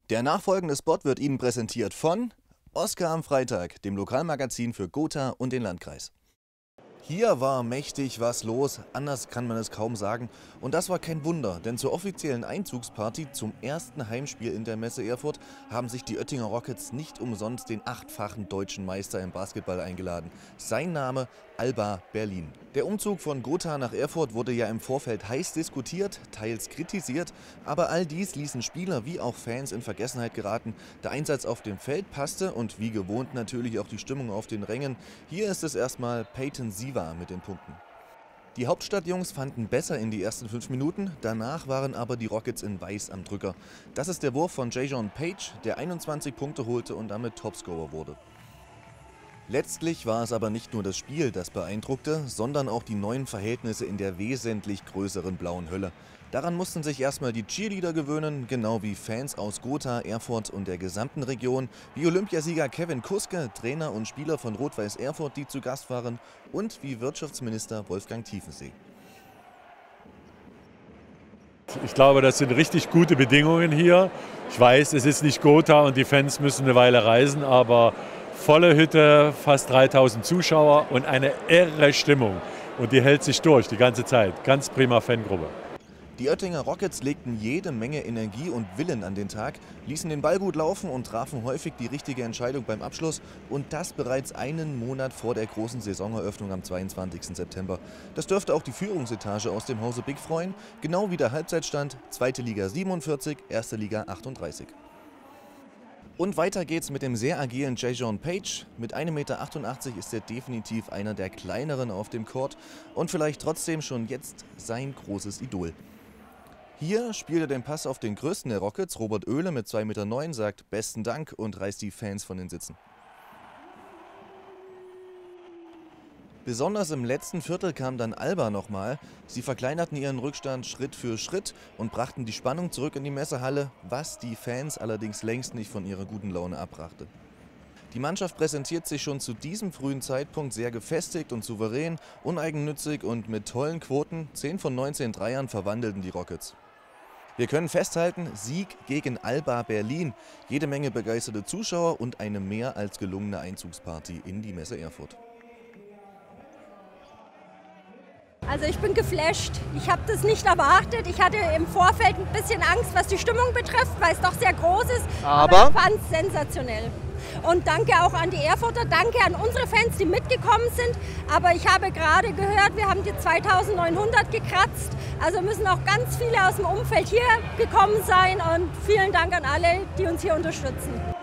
Der nachfolgende Spot wird Ihnen präsentiert von Oskar am Freitag, dem Lokalmagazin für Gotha und den Landkreis. Hier war mächtig was los, anders kann man es kaum sagen. Und das war kein Wunder, denn zur offiziellen Einzugsparty zum ersten Heimspiel in der Messe Erfurt haben sich die Oettinger Rockets nicht umsonst den 8-fachen deutschen Meister im Basketball eingeladen. Sein Name Alba Berlin. Der Umzug von Gotha nach Erfurt wurde ja im Vorfeld heiß diskutiert, teils kritisiert, aber all dies ließen Spieler wie auch Fans in Vergessenheit geraten. Der Einsatz auf dem Feld passte und wie gewohnt natürlich auch die Stimmung auf den Rängen. Hier ist es erstmal Peyton Siva mit den Punkten. Die Hauptstadtjungs fanden besser in die ersten 5 Minuten, danach waren aber die Rockets in Weiß am Drücker. Das ist der Wurf von Jason Page, der 21 Punkte holte und damit Topscorer wurde. Letztlich war es aber nicht nur das Spiel, das beeindruckte, sondern auch die neuen Verhältnisse in der wesentlich größeren blauen Hölle. Daran mussten sich erstmal die Cheerleader gewöhnen, genau wie Fans aus Gotha, Erfurt und der gesamten Region, wie Olympiasieger Kevin Kuske, Trainer und Spieler von Rot-Weiß Erfurt, die zu Gast waren, und wie Wirtschaftsminister Wolfgang Tiefensee. Ich glaube, das sind richtig gute Bedingungen hier. Ich weiß, es ist nicht Gotha und die Fans müssen eine Weile reisen, aber volle Hütte, fast 3000 Zuschauer und eine irre Stimmung. Und die hält sich durch die ganze Zeit. Ganz prima Fangruppe. Die Oettinger Rockets legten jede Menge Energie und Willen an den Tag, ließen den Ball gut laufen und trafen häufig die richtige Entscheidung beim Abschluss. Und das bereits einen Monat vor der großen Saisoneröffnung am 22. September. Das dürfte auch die Führungsetage aus dem Hause Big freuen, genau wie der Halbzeitstand, 2. Liga 47, 1. Liga 38. Und weiter geht's mit dem sehr agilen Jason Page. Mit 1,88 Meter ist er definitiv einer der kleineren auf dem Court und vielleicht trotzdem schon jetzt sein großes Idol. Hier spielt er den Pass auf den größten der Rockets, Robert Oehle mit 2,9 Meter, sagt besten Dank und reißt die Fans von den Sitzen. Besonders im letzten Viertel kam dann Alba nochmal. Sie verkleinerten ihren Rückstand Schritt für Schritt und brachten die Spannung zurück in die Messehalle, was die Fans allerdings längst nicht von ihrer guten Laune abbrachte. Die Mannschaft präsentiert sich schon zu diesem frühen Zeitpunkt sehr gefestigt und souverän, uneigennützig und mit tollen Quoten. 10 von 19 Dreiern verwandelten die Rockets. Wir können festhalten, Sieg gegen Alba Berlin, jede Menge begeisterte Zuschauer und eine mehr als gelungene Einzugsparty in die Messe Erfurt. Also ich bin geflasht. Ich habe das nicht erwartet. Ich hatte im Vorfeld ein bisschen Angst, was die Stimmung betrifft, weil es doch sehr groß ist. Aber ich fand es sensationell. Und danke auch an die Erfurter, danke an unsere Fans, die mitgekommen sind. Aber ich habe gerade gehört, wir haben die 2900 gekratzt. Also müssen auch ganz viele aus dem Umfeld hier gekommen sein. Und vielen Dank an alle, die uns hier unterstützen.